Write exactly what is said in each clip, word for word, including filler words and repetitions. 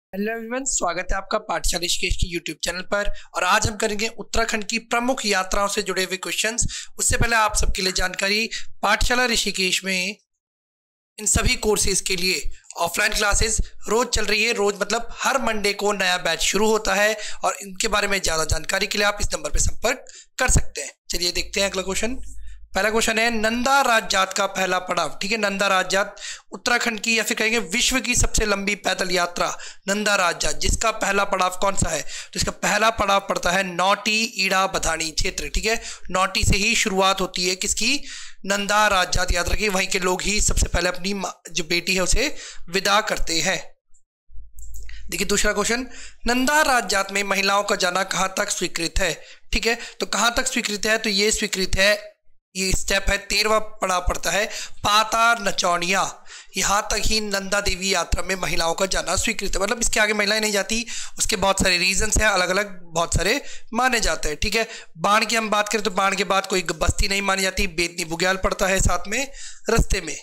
Hello everyone, स्वागत है आपका पाठशाला ऋषिकेश की यूट्यूब चैनल पर। और आज हम करेंगे उत्तराखंड की प्रमुख यात्राओं से जुड़े हुए क्वेश्चंस। उससे पहले आप सबके लिए जानकारी, पाठशाला ऋषिकेश में इन सभी कोर्सेज के लिए ऑफलाइन क्लासेस रोज चल रही है। रोज मतलब हर मंडे को नया बैच शुरू होता है और इनके बारे में ज़्यादा जानकारी के लिए आप इस नंबर पर संपर्क कर सकते हैं। चलिए देखते हैं अगला क्वेश्चन। पहला क्वेश्चन है, नंदा राजजात का पहला पड़ाव। ठीक है, नंदा राजजात उत्तराखंड की या फिर कहेंगे विश्व की सबसे लंबी पैदल यात्रा नंदा राजजात, जिसका पहला पड़ाव कौन सा है? तो इसका पहला पड़ाव पड़ता है नौटी ईड़ा बधानी क्षेत्र। ठीक है, नौटी से ही शुरुआत होती है किसकी? नंदा राजजात यात्रा की। वहीं के लोग ही सबसे पहले अपनी जो बेटी है उसे विदा करते हैं। देखिए दूसरा क्वेश्चन, नंदा राजजात में महिलाओं का जाना कहाँ तक स्वीकृत है? ठीक है, तो कहाँ तक स्वीकृत है? तो ये स्वीकृत है, ये स्टेप है तेरहवा पड़ाव पड़ता है पाता नचौनिया। यहाँ तक ही नंदा देवी यात्रा में महिलाओं का जाना स्वीकृत है, मतलब इसके आगे महिलाएं नहीं जाती। उसके बहुत सारे रीजंस हैं, अलग अलग बहुत सारे माने जाते हैं। ठीक है, बाण की हम बात करें तो बाण के बाद कोई बस्ती नहीं मानी जाती। बेतनी बुग्याल पड़ता है साथ में रास्ते में।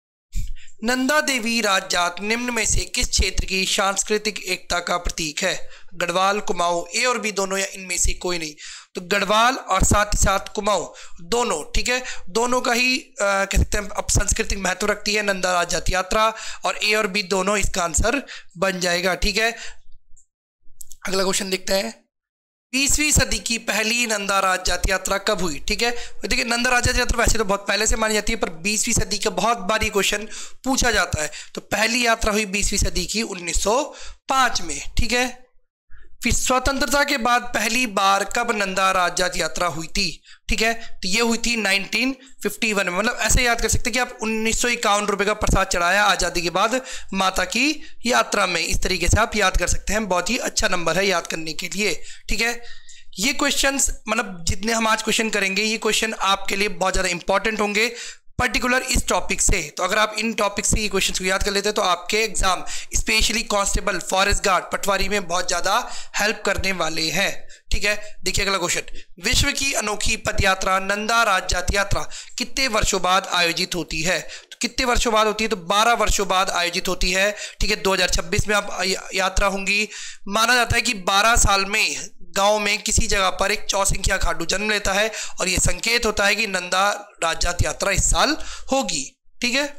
नंदा देवी राजजात निम्न में से किस क्षेत्र की सांस्कृतिक एकता का प्रतीक है? गढ़वाल, कुमाऊं, ए और बी दोनों या इनमें से कोई नहीं? तो गढ़वाल और साथ ही साथ कुमाऊं दोनों। ठीक है, दोनों का ही आ, कह सकते हैं अब सांस्कृतिक महत्व रखती है नंदा राजजात यात्रा, और ए और बी दोनों इसका आंसर बन जाएगा। ठीक है, अगला क्वेश्चन देखते हैं। बीसवीं सदी की पहली नंदा राजजात यात्रा कब हुई? ठीक है, देखिए नंदा राजजात यात्रा वैसे तो बहुत पहले से मानी जाती है, पर बीसवीं सदी का बहुत बार ये क्वेश्चन पूछा जाता है। तो पहली यात्रा हुई बीसवीं सदी की उन्नीस सौ पाँच में। ठीक है, फिर स्वतंत्रता के बाद पहली बार कब नंदा राजजात यात्रा हुई थी? ठीक है, तो ये हुई थी उन्नीस सौ इक्यावन में। मतलब ऐसे याद कर सकते हैं कि आप उन्नीस सौ इक्यावन रुपये का प्रसाद चढ़ाया आज़ादी के बाद माता की यात्रा में। इस तरीके से आप याद कर सकते हैं, बहुत ही अच्छा नंबर है याद करने के लिए। ठीक है, ये क्वेश्चंस मतलब जितने हम आज क्वेश्चन करेंगे ये क्वेश्चन आपके लिए बहुत ज़्यादा इंपॉर्टेंट होंगे, पर्टिकुलर इस टॉपिक से। तो अगर आप इन टॉपिक से ये क्वेश्चन को याद कर लेते हैं तो आपके exam specially constable, forest guard, पटवारी में बहुत ज़्यादा हेल्प करने वाले हैं। ठीक है, देखिए अगला क्वेश्चन, विश्व की अनोखी पदयात्रा नंदा राजजात यात्रा कितने वर्षों बाद आयोजित होती है? तो कितने वर्षों बाद होती है? तो बारह वर्षों बाद आयोजित होती है। ठीक है, दो हज़ार छब्बीस में अब यात्रा होंगी। माना जाता है कि बारह साल में गांव में किसी जगह पर एक चौसंख्या खाडू जन्म लेता है और यह संकेत होता है कि नंदा राजजात यात्रा इस साल होगी। ठीक है,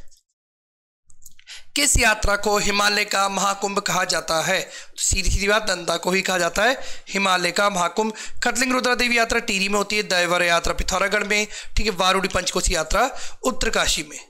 किस यात्रा को हिमालय का महाकुंभ कहा जाता है? तो सीधी सीधी बात, नंदा को ही कहा जाता है हिमालय का महाकुंभ। खटलिंग रुद्रा देवी यात्रा टिहरी में होती है, दैवर यात्रा पिथौरागढ़ में। ठीक है, वारुणी पंचकोशी यात्रा उत्तरकाशी में।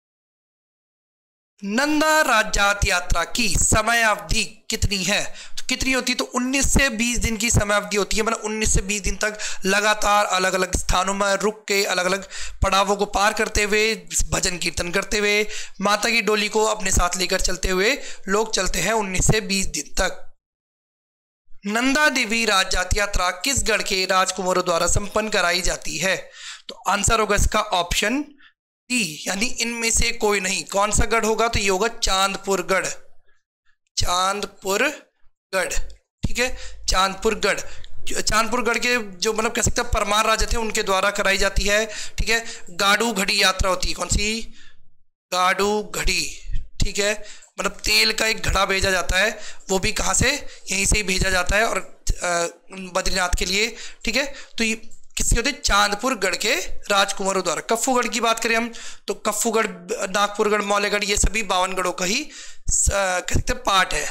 नंदा राजजात यात्रा की समय अवधि कितनी है? तो कितनी होती है? तो उन्नीस से बीस दिन की समय अवधि होती है। मतलब उन्नीस से बीस दिन तक लगातार अलग अलग स्थानों में रुक के अलग अलग पड़ावों को पार करते हुए, भजन कीर्तन करते हुए, माता की डोली को अपने साथ लेकर चलते हुए लोग चलते हैं उन्नीस से बीस दिन तक। नंदा देवी राजजात यात्रा किस गढ़ के राजकुमारों द्वारा संपन्न कराई जाती है? तो आंसर होगा इसका ऑप्शन डी, यानी इनमें से कोई नहीं। कौन सा गढ़ होगा? तो ये होगा चांदपुर गढ़। चांदपुर गढ़। ठीक है, चांदपुर गढ़। चांदपुर गढ़ के जो मतलब कह सकते हैं परमार राजा थे उनके द्वारा कराई जाती है। ठीक है, गाड़ू घड़ी यात्रा होती है। कौन सी? गाड़ू घड़ी। ठीक है, मतलब तेल का एक घड़ा भेजा जाता है, वो भी कहाँ से? यहीं से ही भेजा जाता है, और बद्रीनाथ के लिए। ठीक है, तो ये किसके होते? चांदपुर गढ़ के राजकुमारों द्वारा। कफ्फूगढ़ की बात करें हम तो कफ्फूगढ़, नागपुरगढ़, मौलेगढ़, ये सभी बावन गढ़ों का ही कहते पार्ट है।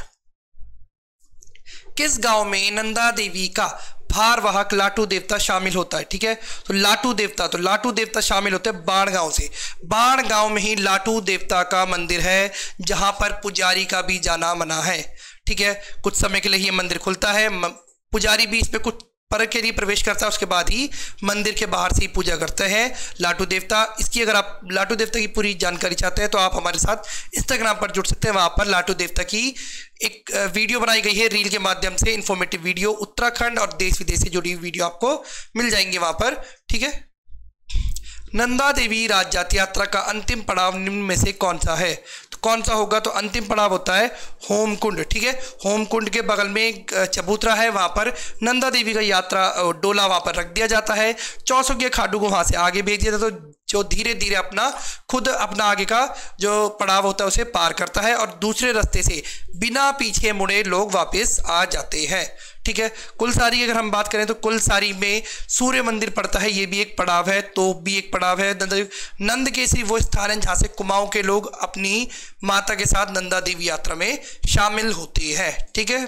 किस गांव में नंदा देवी का भारवाहक लाटू देवता शामिल होता है? ठीक है, तो लाटू देवता तो लाटू देवता शामिल होते हैं बाण गांव से। बाण गांव में ही लाटू देवता का मंदिर है, जहां पर पुजारी का भी जाना मना है। ठीक है, कुछ समय के लिए ये मंदिर खुलता है, पुजारी भी इस पे कुछ पर के लिए प्रवेश करता है, उसके बाद ही मंदिर के बाहर से ही पूजा करते हैं लाटू देवता। इसकी अगर आप लाटू देवता की पूरी जानकारी चाहते हैं तो आप हमारे साथ इंस्टाग्राम पर जुड़ सकते हैं। वहाँ पर लाटू देवता की एक वीडियो बनाई गई है रील के माध्यम से, इन्फॉर्मेटिव वीडियो, उत्तराखंड और देश विदेश से जुड़ी हुई वीडियो आपको मिल जाएंगे वहाँ पर। ठीक है, नंदा देवी राजजात यात्रा का अंतिम पड़ाव निम्न में से कौन सा है? तो कौन सा होगा? तो अंतिम पड़ाव होता है होमकुंड। ठीक है, होमकुंड के बगल में एक चबूतरा है, वहां पर नंदा देवी का यात्रा डोला वहां पर रख दिया जाता है। चौसुकिया खाडू को वहां से आगे भेज दिया जाता है, तो जो धीरे धीरे अपना खुद अपना आगे का जो पड़ाव होता है उसे पार करता है और दूसरे रास्ते से बिना पीछे मुड़े लोग वापस आ जाते हैं। ठीक है, कुलसारी की अगर हम बात करें तो कुलसारी में सूर्य मंदिर पड़ता है, ये भी एक पड़ाव है, तो भी एक पड़ाव है। नंद केसरी वो स्थान है जहाँ से कुमाऊं के लोग अपनी माता के साथ नंदा देवी यात्रा में शामिल होते हैं। ठीक है,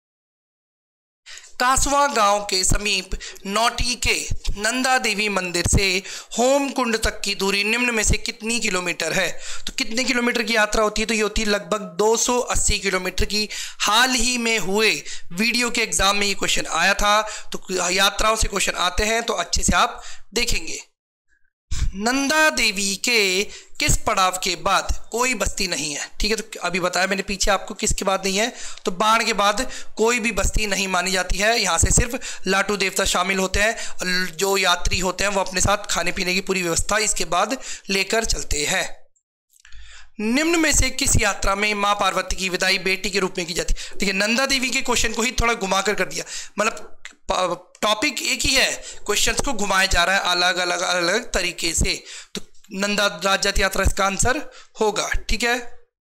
कासवा गांव के समीप नौटी के नंदा देवी मंदिर से होमकुंड तक की दूरी निम्न में से कितनी किलोमीटर है? तो कितने किलोमीटर की यात्रा होती है? तो ये होती है लगभग दो सौ अस्सी किलोमीटर की। हाल ही में हुए वीडियो के एग्जाम में ये क्वेश्चन आया था, तो यात्राओं से क्वेश्चन आते हैं तो अच्छे से आप देखेंगे। नंदा देवी के किस पड़ाव के बाद कोई बस्ती नहीं है? ठीक है, तो अभी बताया मैंने पीछे आपको किसके बाद नहीं है, तो बाण के बाद कोई भी बस्ती नहीं मानी जाती है। यहाँ से सिर्फ लाटू देवता शामिल होते हैं और जो यात्री होते हैं वो अपने साथ खाने पीने की पूरी व्यवस्था इसके बाद लेकर चलते हैं। निम्न में से किस यात्रा में मां पार्वती की विदाई बेटी के रूप में की जाती है? देखिए, नंदा देवी के क्वेश्चन को ही थोड़ा घुमाकर कर दिया, मतलब टॉपिक एक ही है, क्वेश्चंस को घुमाया जा रहा है अलग अलग अलग अलग तरीके से। तो नंदा राजजात यात्रा इसका आंसर होगा। ठीक है,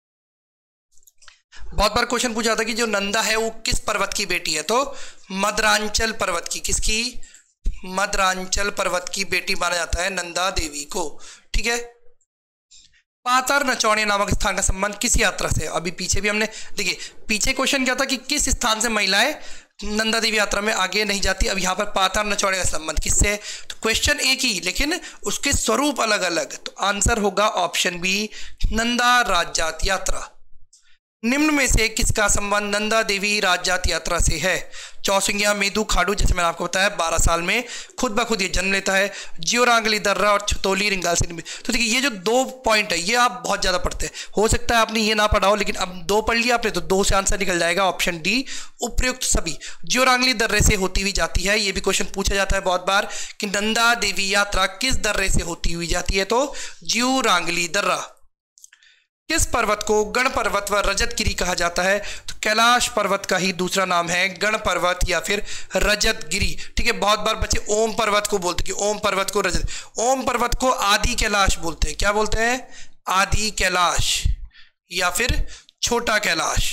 बहुत बार क्वेश्चन पूछा था कि जो नंदा है वो किस पर्वत की बेटी है? तो मद्रांचल पर्वत की। किसकी? मद्रांचल पर्वत की बेटी माना जाता है नंदा देवी को। ठीक है, पातर नचौड़े नामक स्थान का संबंध किस यात्रा से? अभी पीछे भी हमने देखिए, पीछे क्वेश्चन क्या था कि किस स्थान से महिलाएं नंदा देवी यात्रा में आगे नहीं जाती। अब यहाँ पर पातर नचौड़े का संबंध किससे? तो क्वेश्चन एक ही लेकिन उसके स्वरूप अलग अलग, तो आंसर होगा ऑप्शन बी, नंदा राजजात यात्रा। निम्न में से किसका संबंध नंदा देवी राजजात यात्रा से है? चौसिंगिया मेदू खाडू, जैसे मैंने आपको बताया बारह साल में खुद ब खुद ये जन्म लेता है। जियोरांगली दर्रा और छतौली रिंगाल से। तो देखिए, ये जो दो पॉइंट है ये आप बहुत ज़्यादा पढ़ते हैं, हो सकता है आपने ये ना पढ़ा हो, लेकिन अब दो पढ़ लिया आपने तो दो से आंसर निकल जाएगा, ऑप्शन डी उपयुक्त सभी। जियोरांगली दर्रे से होती हुई जाती है, ये भी क्वेश्चन पूछा जाता है बहुत बार कि नंदा देवी यात्रा किस दर्रे से होती हुई जाती है? तो जियोरांगली दर्रा। किस पर्वत को गण पर्वत व रजतगिरी कहा जाता है? तो कैलाश पर्वत का ही दूसरा नाम है गण पर्वत या फिर रजतगिरी। ठीक है, बहुत बार बच्चे ओम पर्वत को बोलते हैं कि ओम पर्वत को रजत, ओम पर्वत को आदि कैलाश बोलते हैं। क्या बोलते हैं? आदि कैलाश या फिर छोटा कैलाश,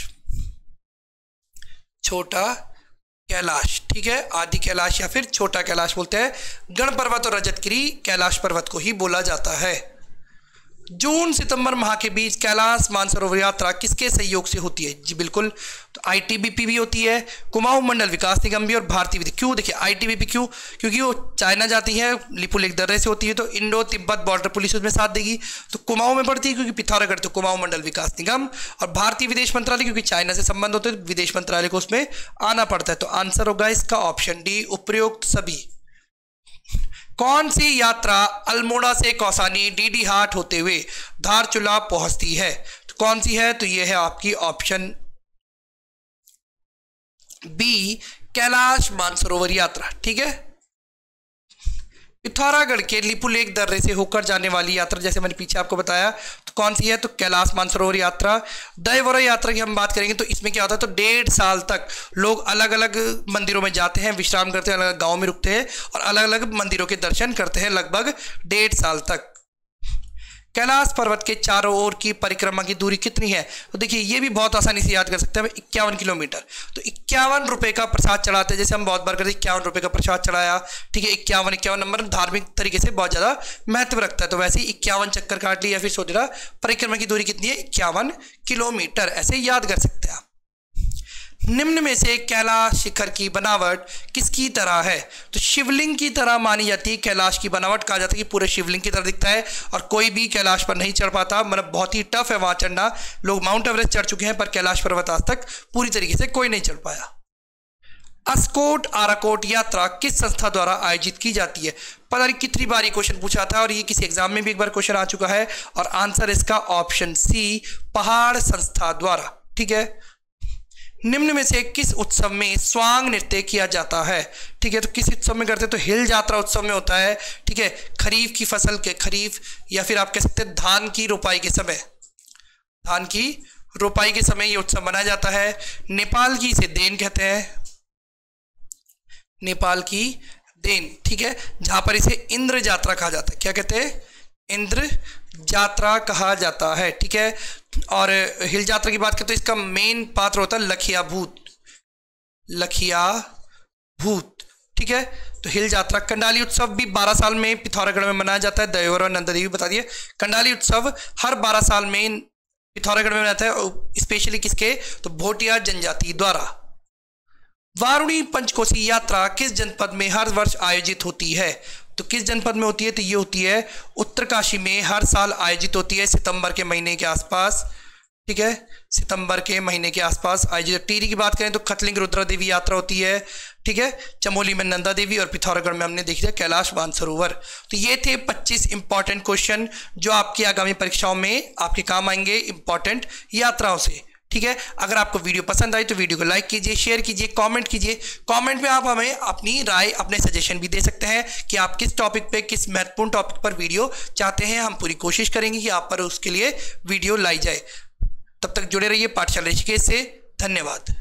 छोटा कैलाश। ठीक है, आदि कैलाश या फिर छोटा कैलाश बोलते हैं। गण पर्वत और रजतगिरी कैलाश पर्वत को ही बोला जाता है। जून सितंबर माह के बीच कैलाश मानसरोवर यात्रा किसके सहयोग से होती है? जी बिल्कुल, तो आईटीबीपी भी होती है, कुमाऊं मंडल विकास निगम भी और भारतीय विधि। क्यों? देखिए, आईटीबीपी क्यों? क्योंकि वो चाइना जाती है, लिपुलेख दर्रे से होती है, तो इंडो तिब्बत बॉर्डर पुलिस उसमें साथ देगी। तो कुमाऊं में पड़ती है क्योंकि पिथौरागढ़, तो कुमाऊं मंडल विकास निगम। और भारतीय विदेश मंत्रालय क्योंकि चाइना से संबंध होते हैं, विदेश मंत्रालय को उसमें आना पड़ता है। तो आंसर होगा इसका ऑप्शन डी, उपयुक्त सभी। कौन सी यात्रा अल्मोड़ा से कौसानी डीडी हाट होते हुए धारचूला पहुंचती है? तो कौन सी है? तो यह है आपकी ऑप्शन बी, कैलाश मानसरोवर यात्रा। ठीक है, पिथौरागढ़ के लिपुलेख दर्रे से होकर जाने वाली यात्रा जैसे मैंने पीछे आपको बताया, तो कौन सी है? तो कैलाश मानसरोवर यात्रा। दयवरा यात्रा की हम बात करेंगे तो इसमें क्या होता है, तो डेढ़ साल तक लोग अलग अलग मंदिरों में जाते हैं, विश्राम करते हैं, अलग अलग गाँव में रुकते हैं और अलग अलग मंदिरों के दर्शन करते हैं लगभग डेढ़ साल तक। कैलाश पर्वत के चारों ओर की परिक्रमा की दूरी कितनी है? तो देखिए, ये भी बहुत आसानी से याद कर सकते हैं, इक्यावन किलोमीटर। तो इक्यावन रुपए का प्रसाद चढ़ाते हैं, जैसे हम बहुत बार करते हैं इक्यावन रुपए का प्रसाद चढ़ाया। ठीक है, इक्यावन इक्यावन नंबर धार्मिक तरीके से बहुत ज़्यादा महत्व रखता है, तो वैसे ही इक्यावन चक्कर काट लिया, फिर सोच रहा परिक्रमा की दूरी कितनी है? इक्यावन किलोमीटर, ऐसे याद कर सकते हैं आप। निम्न में से कैलाश शिखर की बनावट किसकी तरह है? तो शिवलिंग की तरह मानी जाती है। कैलाश की बनावट कहा जाता है कि पूरे शिवलिंग की तरह दिखता है और कोई भी कैलाश पर नहीं चढ़ पाता, मतलब बहुत ही टफ है वहां चढ़ना। लोग माउंट एवरेस्ट चढ़ चुके हैं पर कैलाश पर्वत आज तक पूरी तरीके से कोई नहीं चढ़ पाया। अस्कोट आराकोट यात्रा किस संस्था द्वारा आयोजित की जाती है? पता नहीं कितनी बार ये क्वेश्चन पूछा था और ये किसी एग्जाम में भी एक बार क्वेश्चन आ चुका है और आंसर इसका ऑप्शन सी, पहाड़ संस्था द्वारा। ठीक है, निम्न में से किस उत्सव में स्वांग नृत्य किया जाता है? ठीक है, तो किस उत्सव में करते हैं? तो हिल जात्रा उत्सव में होता है। ठीक है, खरीफ की फसल के खरीफ या फिर आप कह सकते हैं धान की रोपाई के समय। धान की रोपाई के समय ये उत्सव मनाया जाता है। नेपाल की इसे देन कहते हैं, नेपाल की देन, ठीक है, जहां पर इसे इंद्र जात्रा कहा जाता है। क्या कहते हैं? इंद्र जात्रा कहा जाता है, ठीक है। और हिल जात्रा की बात करें तो इसका मेन पात्र होता है लखिया भूत, लखिया भूत, ठीक है। तो हिल जात्रा। कंडाली उत्सव भी बारह साल में पिथौरागढ़ में मनाया जाता है। दयोर और नंदा देवी बता दिए। कंडाली उत्सव हर बारह साल में पिथौरागढ़ में मनाता है, स्पेशली किसके? तो भोटिया जनजाति द्वारा। वारुणी पंचकोसी यात्रा किस जनपद में हर वर्ष आयोजित होती है? तो किस जनपद में होती है? तो ये होती है उत्तरकाशी में, हर साल आयोजित होती है सितंबर के महीने के आसपास, ठीक है, सितंबर के महीने के आसपास आयोजित। टिहरी की बात करें तो खतलिंग रुद्रा देवी यात्रा होती है, ठीक है। चमोली में नंदा देवी और पिथौरागढ़ में हमने देखी है कैलाश मानसरोवर। तो ये थे पच्चीस इंपॉर्टेंट क्वेश्चन जो आपकी आगामी परीक्षाओं में आपके काम आएंगे इंपॉर्टेंट यात्राओं से, ठीक है। अगर आपको वीडियो पसंद आई तो वीडियो को लाइक कीजिए, शेयर कीजिए, कमेंट कीजिए। कमेंट में आप हमें अपनी राय, अपने सजेशन भी दे सकते हैं कि आप किस टॉपिक पे, किस महत्वपूर्ण टॉपिक पर वीडियो चाहते हैं। हम पूरी कोशिश करेंगे कि आप पर उसके लिए वीडियो लाई जाए। तब तक जुड़े रहिए पाठशाला ऋषिकेश से। धन्यवाद।